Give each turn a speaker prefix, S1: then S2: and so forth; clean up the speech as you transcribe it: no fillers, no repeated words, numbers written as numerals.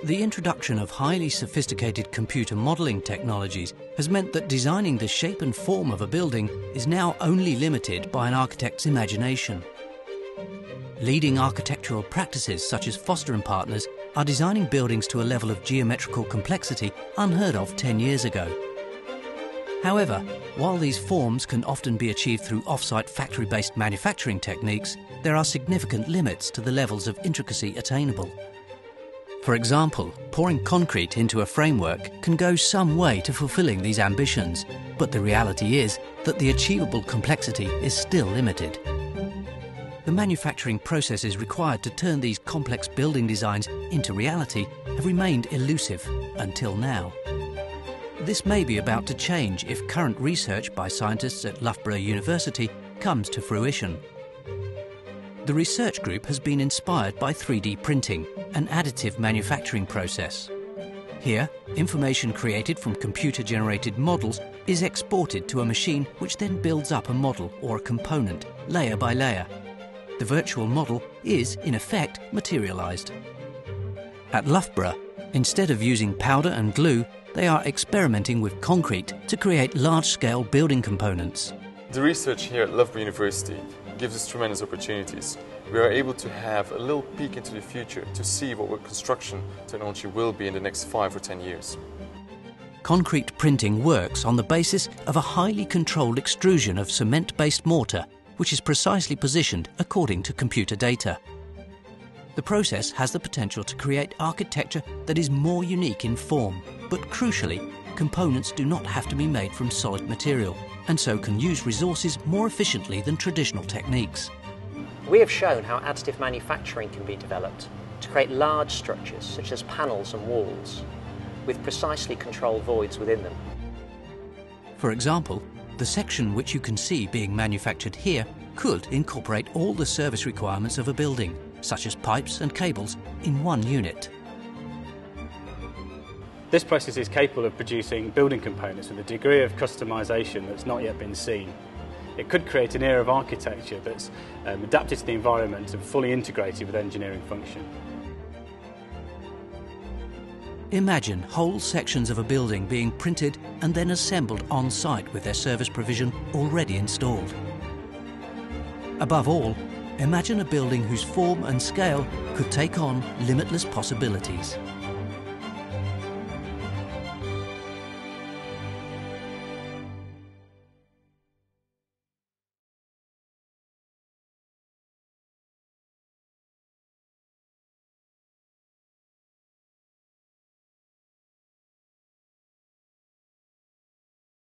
S1: The introduction of highly sophisticated computer modelling technologies has meant that designing the shape and form of a building is now only limited by an architect's imagination. Leading architectural practices such as Foster & Partners are designing buildings to a level of geometrical complexity unheard of 10 years ago. However, while these forms can often be achieved through off-site factory-based manufacturing techniques, there are significant limits to the levels of intricacy attainable. For example, pouring concrete into a framework can go some way to fulfilling these ambitions, but the reality is that the achievable complexity is still limited. The manufacturing processes required to turn these complex building designs into reality have remained elusive until now. This may be about to change if current research by scientists at Loughborough University comes to fruition. The research group has been inspired by 3D printing, an additive manufacturing process. Here, information created from computer-generated models is exported to a machine which then builds up a model or a component, layer by layer. The virtual model is, in effect, materialised. At Loughborough, instead of using powder and glue, they are experimenting with concrete to create large-scale building components.
S2: The research here at Loughborough University gives us tremendous opportunities. We are able to have a little peek into the future to see what construction technology will be in the next 5 or 10 years.
S1: Concrete printing works on the basis of a highly controlled extrusion of cement-based mortar, which is precisely positioned according to computer data. The process has the potential to create architecture that is more unique in form, but crucially, components do not have to be made from solid material, and so can use resources more efficiently than traditional techniques.
S3: We have shown how additive manufacturing can be developed to create large structures such as panels and walls, with precisely controlled voids within them.
S1: For example, the section which you can see being manufactured here could incorporate all the service requirements of a building, such as pipes and cables, in one unit.
S4: This process is capable of producing building components with a degree of customisation that's not yet been seen. It could create an era of architecture that's adapted to the environment and fully integrated with engineering function.
S1: Imagine whole sections of a building being printed and then assembled on site with their service provision already installed. Above all, imagine a building whose form and scale could take on limitless possibilities.